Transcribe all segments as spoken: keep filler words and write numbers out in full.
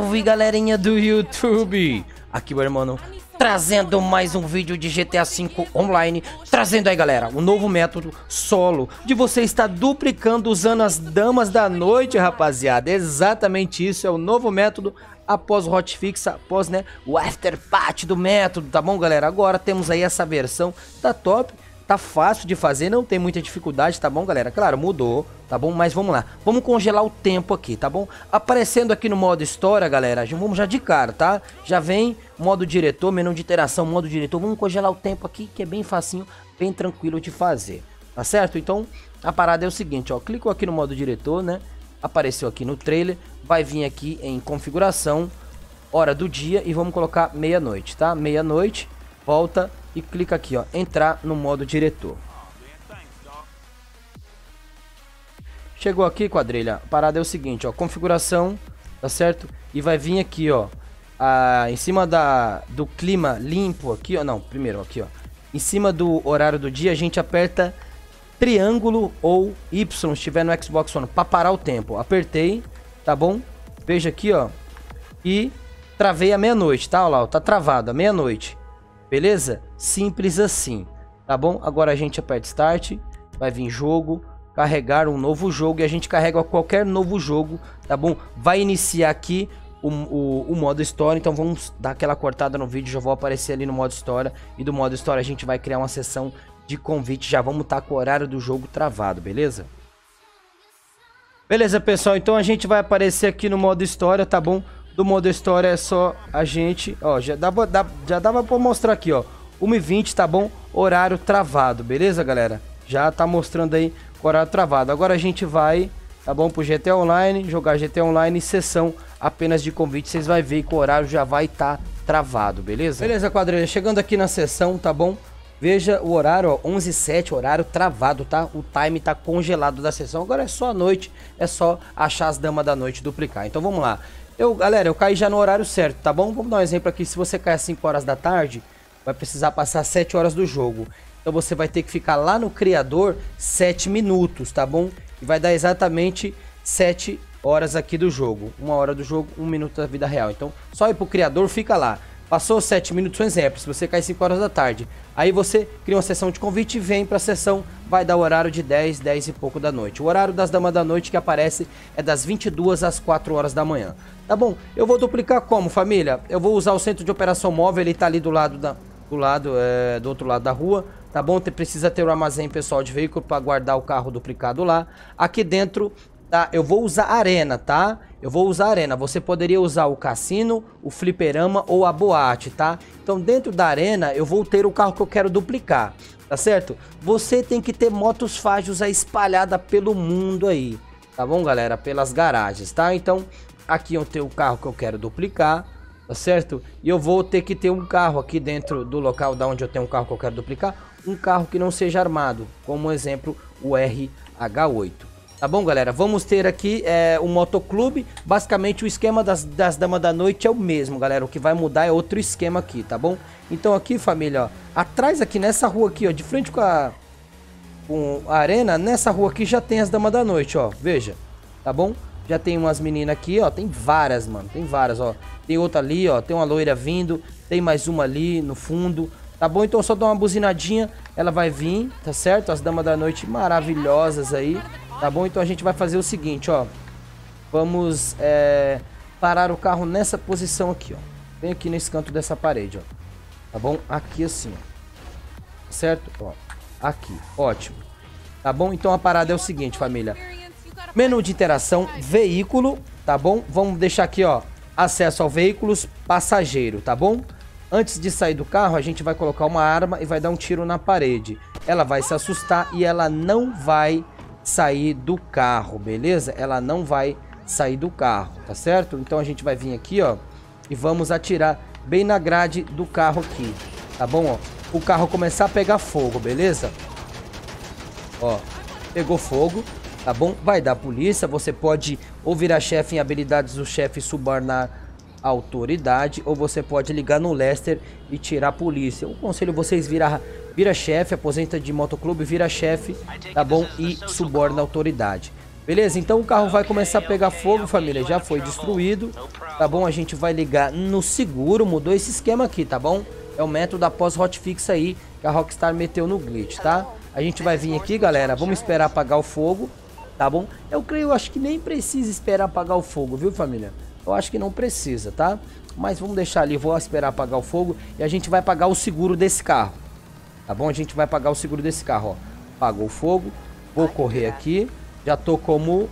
Salve, galerinha do YouTube! Aqui o irmão trazendo mais um vídeo de G T A cinco Online. Trazendo aí, galera, um novo método solo de você estar duplicando usando as damas da noite, rapaziada. Exatamente isso, é o novo método após o hotfix, após, né, o after patch do método, tá bom, galera? Agora temos aí essa versão, tá top. Tá fácil de fazer, não tem muita dificuldade, tá bom, galera? Claro, mudou, tá bom? Mas vamos lá, vamos congelar o tempo aqui, tá bom? Aparecendo aqui no modo história, galera, já vamos já de cara, tá? Já vem modo diretor, menu de interação, modo diretor. Vamos congelar o tempo aqui, que é bem facinho, bem tranquilo de fazer, tá certo? Então, a parada é o seguinte, ó, clicou aqui no modo diretor, né? Apareceu aqui no trailer, vai vir aqui em configuração, hora do dia e vamos colocar meia-noite, tá? Meia-noite, volta e clica aqui, ó, entrar no modo diretor. Chegou aqui, quadrilha, a parada é o seguinte, ó, configuração, tá certo? E vai vir aqui, ó, a, em cima da, do clima limpo aqui, ó, não, primeiro aqui, ó, em cima do horário do dia a gente aperta triângulo ou Y, se estiver no Xbox One, para parar o tempo. Apertei, tá bom? Veja aqui, ó, e travei a meia-noite, tá? Olha lá, ó, tá travado a meia-noite. Beleza? Simples assim, tá bom? Agora a gente aperta Start, vai vir jogo, carregar um novo jogo e a gente carrega qualquer novo jogo, tá bom? Vai iniciar aqui o, o, o modo história, então vamos dar aquela cortada no vídeo, já vou aparecer ali no modo história e do modo história a gente vai criar uma sessão de convite, já vamos estar com o horário do jogo travado, beleza? Beleza, pessoal, então a gente vai aparecer aqui no modo história, tá bom? Do modo história é só a gente, ó, já dava, dá, já dava pra mostrar aqui, ó, uma e vinte, tá bom? Horário travado, beleza, galera? Já tá mostrando aí o horário travado. Agora a gente vai, tá bom, pro G T A Online, jogar G T A Online, sessão apenas de convite, vocês vão ver que o horário já vai estar tá travado, beleza? Beleza, quadrilha, chegando aqui na sessão, tá bom? Veja o horário, ó, onze e sete, horário travado, tá? O time tá congelado da sessão, agora é só a noite, é só achar as damas da noite e duplicar. Então vamos lá. Eu, galera, eu caí já no horário certo, tá bom? Vamos dar um exemplo aqui. Se você cair às cinco horas da tarde, vai precisar passar sete horas do jogo. Então você vai ter que ficar lá no criador sete minutos, tá bom? E vai dar exatamente sete horas aqui do jogo. Uma hora do jogo, um minuto da vida real. Então, só ir pro criador, fica lá. Passou sete minutos, um exemplo, se você cair cinco horas da tarde. Aí você cria uma sessão de convite e vem pra sessão, vai dar o horário de dez, dez e pouco da noite. O horário das damas da noite que aparece é das vinte e duas às quatro horas da manhã. Tá bom? Eu vou duplicar como, família? Eu vou usar o centro de operação móvel, ele tá ali do lado, da, do, lado é, do outro lado da rua. Tá bom? Você precisa ter o armazém pessoal de veículo para guardar o carro duplicado lá. Aqui dentro, tá? Eu vou usar a arena, tá? Eu vou usar a arena. Você poderia usar o cassino, o fliperama ou a boate, tá? Então dentro da arena eu vou ter o carro que eu quero duplicar, tá certo? Você tem que ter motos Fágios espalhada pelo mundo aí, tá bom, galera? Pelas garagens, tá? Então aqui eu tenho o carro que eu quero duplicar, tá certo? E eu vou ter que ter um carro aqui dentro do local da onde eu tenho um carro que eu quero duplicar, um carro que não seja armado, como exemplo o R H oito. Tá bom, galera? Vamos ter aqui é, o motoclube. Basicamente o esquema das, das damas da noite é o mesmo, galera. O que vai mudar é outro esquema aqui, tá bom? Então aqui, família, ó, atrás aqui nessa rua aqui, ó, de frente com a, com a arena, nessa rua aqui já tem as damas da noite, ó. Veja, tá bom? Já tem umas meninas aqui, ó. Tem várias, mano. Tem várias, ó. Tem outra ali, ó. Tem uma loira vindo. Tem mais uma ali no fundo. Tá bom? Então só dá uma buzinadinha. Ela vai vir, tá certo? As damas da noite maravilhosas aí. Tá bom? Então a gente vai fazer o seguinte, ó. Vamos é, parar o carro nessa posição aqui, ó. Bem aqui nesse canto dessa parede, ó. Tá bom? Aqui assim, ó. Certo? Ó. Aqui. Ótimo. Tá bom? Então a parada é o seguinte, família. Menu de interação, veículo, tá bom? Vamos deixar aqui, ó, acesso ao veículos, passageiro, tá bom? Antes de sair do carro, a gente vai colocar uma arma e vai dar um tiro na parede. Ela vai se assustar e ela não vai sair do carro, beleza? Ela não vai sair do carro, tá certo? Então a gente vai vir aqui, ó, e vamos atirar bem na grade do carro aqui, tá bom, ó? O carro começar a pegar fogo, beleza? Ó, pegou fogo. Tá bom? Vai dar polícia, você pode ou virar chefe em habilidades do chefe e subornar a autoridade, ou você pode ligar no Lester e tirar a polícia. Eu aconselho vocês virar vira chefe, aposenta de motoclube, vira chefe, tá bom? E suborna a autoridade. Beleza? Então o carro vai começar a pegar fogo, família. Já foi destruído, tá bom? A gente vai ligar no seguro, mudou esse esquema aqui, tá bom? É o método após hotfix aí que a Rockstar meteu no glitch, tá? A gente vai vir aqui, galera, vamos esperar apagar o fogo, tá bom? Eu creio, eu acho que nem precisa esperar apagar o fogo, viu, família? Eu acho que não precisa, tá? Mas vamos deixar ali, vou esperar apagar o fogo e a gente vai pagar o seguro desse carro, tá bom? A gente vai pagar o seguro desse carro, ó. Apagou o fogo, vou correr aqui. Já tô como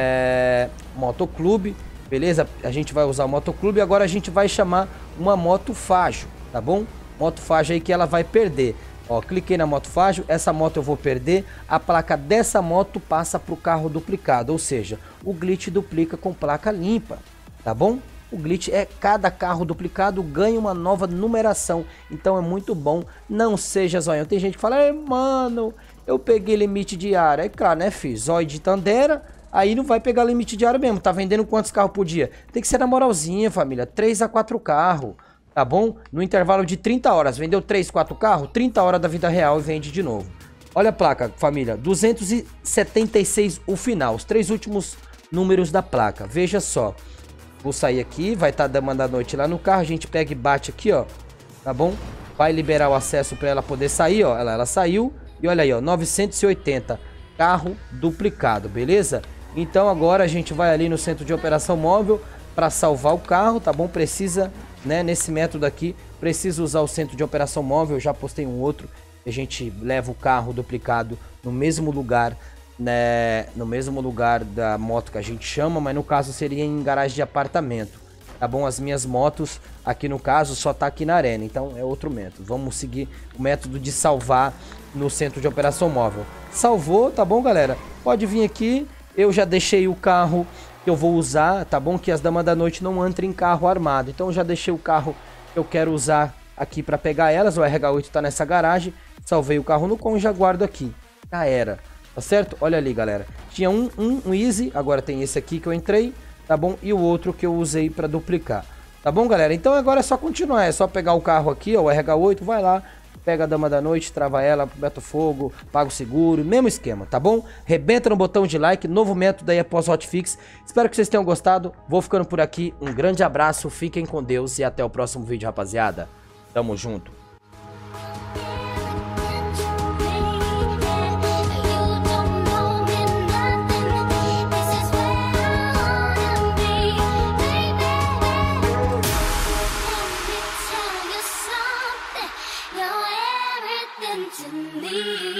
é, motoclube, beleza? A gente vai usar o motoclube. Agora a gente vai chamar uma moto Fajo, tá bom? Moto Fajo aí que ela vai perder. Ó, cliquei na moto Fajo, essa moto eu vou perder. A placa dessa moto passa pro carro duplicado, ou seja, o glitch duplica com placa limpa, tá bom? O glitch é cada carro duplicado ganha uma nova numeração, então é muito bom. Não seja zoião. Tem gente que fala, mano, eu peguei limite diário. É claro, né, filho? Zóio de Tandera, aí não vai pegar limite diário mesmo. Tá vendendo quantos carros por dia? Tem que ser na moralzinha, família. três a quatro carros, tá bom? No intervalo de trinta horas. Vendeu três, quatro carros? trinta horas da vida real e vende de novo. Olha a placa, família. duzentos e setenta e seis o final. Os três últimos números da placa. Veja só. Vou sair aqui. Vai estar dando a noite lá no carro. A gente pega e bate aqui, ó. Tá bom? Vai liberar o acesso para ela poder sair, ó. Ela, ela saiu. E olha aí, ó, novecentos e oitenta, carro duplicado, beleza? Então agora a gente vai ali no centro de operação móvel para salvar o carro, tá bom? Precisa, né, nesse método aqui, precisa usar o centro de operação móvel. Eu já postei um outro, a gente leva o carro duplicado no mesmo lugar, né, no mesmo lugar da moto que a gente chama, mas no caso seria em garagem de apartamento, tá bom? As minhas motos aqui no caso só tá aqui na arena, então é outro método. Vamos seguir o método de salvar no centro de operação móvel. Salvou, tá bom, galera? Pode vir aqui. Eu já deixei o carro que eu vou usar, tá bom? Que as damas da noite não entrem em carro armado. Então eu já deixei o carro que eu quero usar aqui para pegar elas. O R H oito tá nessa garagem. Salvei o carro no com, já guardo aqui. Já era, tá certo? Olha ali, galera. Tinha um, um, um Easy, agora tem esse aqui que eu entrei, tá bom? E o outro que eu usei para duplicar. Tá bom, galera? Então agora é só continuar. É só pegar o carro aqui, ó, o R H oito, vai lá. Pega a dama da noite, trava ela, bota fogo, paga o seguro, mesmo esquema, tá bom? Rebenta no botão de like, novo método aí após hotfix. Espero que vocês tenham gostado, vou ficando por aqui, um grande abraço, fiquem com Deus e até o próximo vídeo, rapaziada. Tamo junto. To me.